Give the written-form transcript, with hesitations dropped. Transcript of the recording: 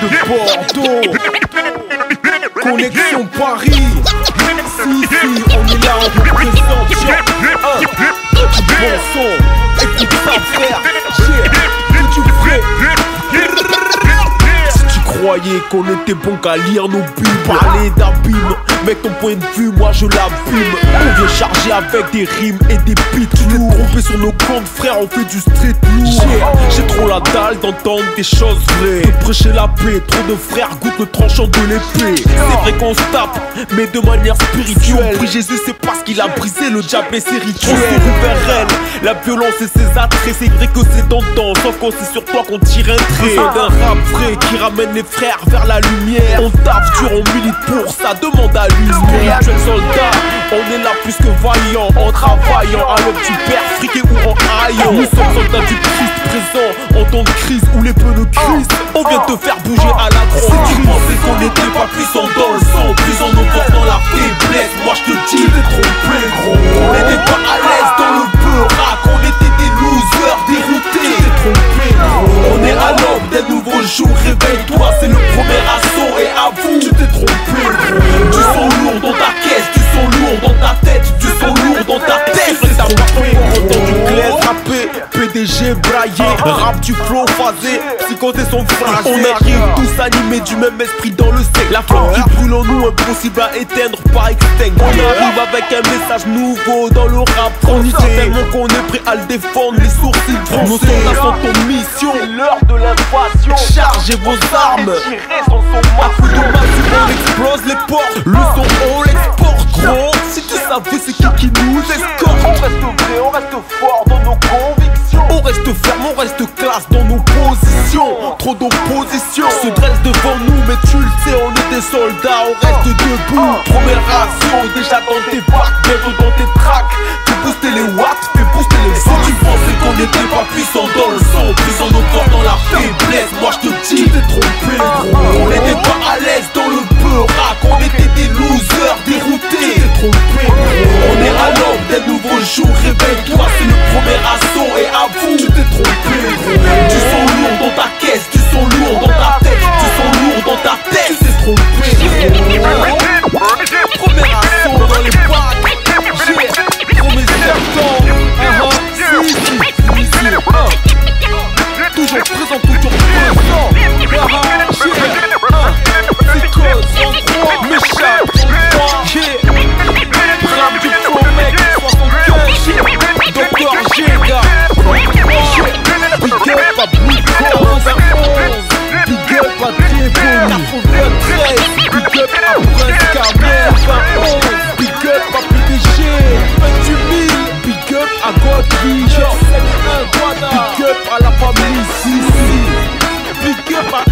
de Bordeaux. Connexion Paris. Si, on est là, on vous présente. Du bon son, écoute ça frère. Que tu ferais? Si tu croyais qu'on était bon qu'à lire nos bibles, parler d'abîme, mec ton point de vue, moi je l'abîme. On vient charger avec des rimes et des beats. Tu t'es trompé sur nos comptes frère, on fait du street lourd. J'ai trop la dalle d'entendre des choses vraies, de prêcher la paix, trop de frères goûtent le tranchant de l'épée. C'est vrai qu'on se tape, mais de manière spirituelle. Si on prie Jésus c'est parce qu'il a brisé le diable et ses rituels. On se rue vers elle, la violence et ses attraits. C'est vrai que c'est tentant, sauf qu'on c'est sur toi qu'on tire un trait. D'un rap vrai qui ramène les frères vers la lumière. On tape dur, on milite pour ça, demande à l'humain. Jeune soldat, on est là plus que vaillant, en travaillant à l'aube du père, friqué ou en haillant. Nous sommes soldats du Christ présent en temps de crise où les pneus crissent. On vient te faire bouger à la grosse. Si tu pensais qu'on n'était pas puissant dans le sang, plus en nos corps dans la faiblesse, moi je te dis, t'es trompé gros. On n'était pas à l'aise dans le beurac, on était des losers déroutés. T'es trompé gros. On est à l'aube des nouveaux jours, réveille-toi, c'est le premier assaut et avoue, tu t'es trompé gros. Du son lourd dans ta caisse, du son lourd dans ta tête, du son lourd dans ta tête. T'as pas entendu Claire rapper, PDG braillé, rap du flow phasé, psychoté son fragile. On arrive tous animés du même esprit dans le sec. La flamme qui brûle en nous, impossible à éteindre, pas extinct. On arrive avec un message nouveau dans le rap français, tellement qu'on est prêt à le défendre, les sourcils français. Nos soldats sont en mission, c'est l'heure de l'invasion. Chargez vos armes, tirez sans son masque. À coup de massue, on explose les portes, le son on l'exporte gros. Si tu savais c'est qui nous escorte. On reste vrai, on reste fort dans nos convictions. On reste ferme, on reste classe dans nos positions. Trop d'opposition se dresse devant nous, mais tu le sais, on est des soldats, on reste debout. Première action, déjà dans tes bacs, bientôt dans tes tracks. Tu boostes les watts, fais booster les sons. Si tu pensais qu'on n'était pas puissant dans le son, puissant nos corps dans la faiblesse, moi je te dis, t'es trompé gros. On n'était pas à l'aise dans le beurac, on était des losers déroutés. T'es trompé gros. On est à l'aube des nouveaux jours, réveille-toi, c'est le premier assaut et avoue, tu t'es trompé gros. Du son lourd dans ta caisse, du son lourd dans ta tête, du son lourd dans ta tête. Tu t'es trompé gros. Premier assaut dans les bacs, premier serpent. Toujours présent, toujours présent. C'est cause, méchant, Rap du flow mec, 75, Docteur G gars. Big up à Brico, 91, big up à Déboni, 93, big up à Prince Carmel, 21, big up à PDG, 28 000, big up à Godby, big up à la famille Sissi, big up à